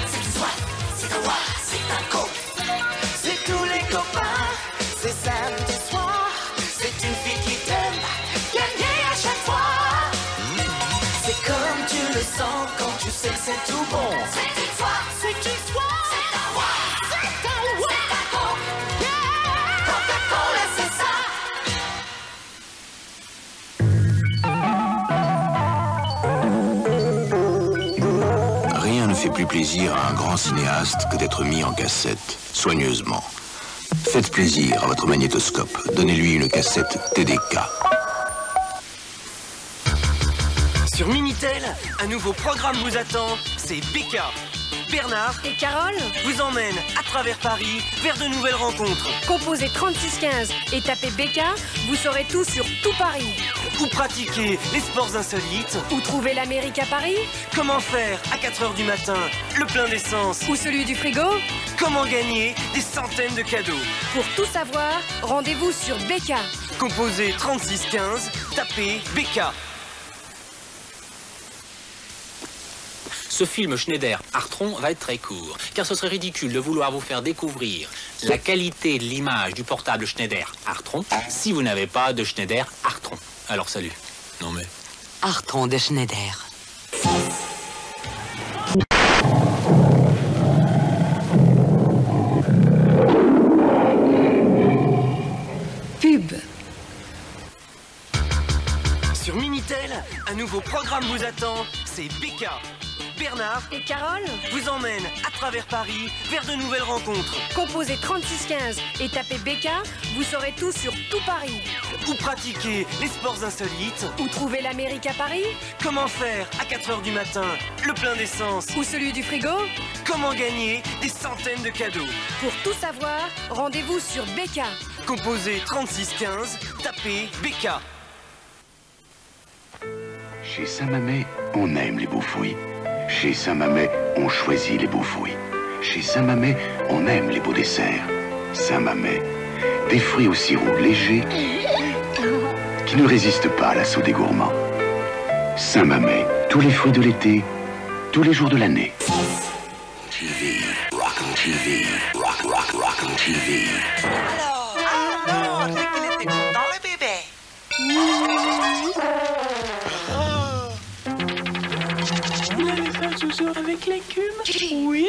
c'est du swat, c'est un wa, c'est un co. C'est tous les copains, c'est samedi soir. C'est une fille qui t'aime, gagner à chaque fois. C'est comme tu le sens quand tu sais que c'est tout bon. C'est une fois, c'est une fois. C'est un wa, c'est un wa, c'est un co. Yeah. Coca-Cola, c'est ça. Rien ne fait plus plaisir à un grand cinéaste que d'être mis en cassette, soigneusement. Faites plaisir à votre magnétoscope. Donnez-lui une cassette TDK. Sur Minitel, un nouveau programme vous attend, c'est BK. Bernard et Carole vous emmènent à travers Paris vers de nouvelles rencontres. Composez 3615 et tapez BK, vous saurez tout sur tout Paris. Où pratiquer les sports insolites. Où trouver l'Amérique à Paris. Comment faire à 4 h du matin le plein d'essence. Ou celui du frigo. Comment gagner des centaines de cadeaux. Pour tout savoir, rendez-vous sur BK. Composez 3615, tapez BK. Ce film Schneider-Artron va être très court, car ce serait ridicule de vouloir vous faire découvrir la qualité de l'image du portable Schneider-Artron si vous n'avez pas de Schneider-Artron. Alors salut. Non mais... Artron de Schneider. Pub. Sur Minitel, un nouveau programme vous attend, c'est BK. Bernard et Carole vous emmènent à travers Paris vers de nouvelles rencontres. Composez 3615 et tapez BK, vous saurez tout sur tout Paris. Où pratiquer les sports insolites. Où trouver l'Amérique à Paris. Comment faire à 4 h du matin le plein d'essence. Ou celui du frigo. Comment gagner des centaines de cadeaux. Pour tout savoir, rendez-vous sur BK. Composez 3615, tapez BK. Chez Saint-Mamet, on aime les beaux fruits. Chez Saint-Mamet, on choisit les beaux fruits. Chez Saint-Mamet, on aime les beaux desserts. Saint-Mamet, des fruits au sirop léger qui ne résistent pas à l'assaut des gourmands. Saint-Mamet, tous les fruits de l'été, tous les jours de l'année. TV, Rockin' TV, Rockin' TV. Alors, c'est qu'il était content le bébé. Vous n'allez pas toujours avec l'écume? Oui.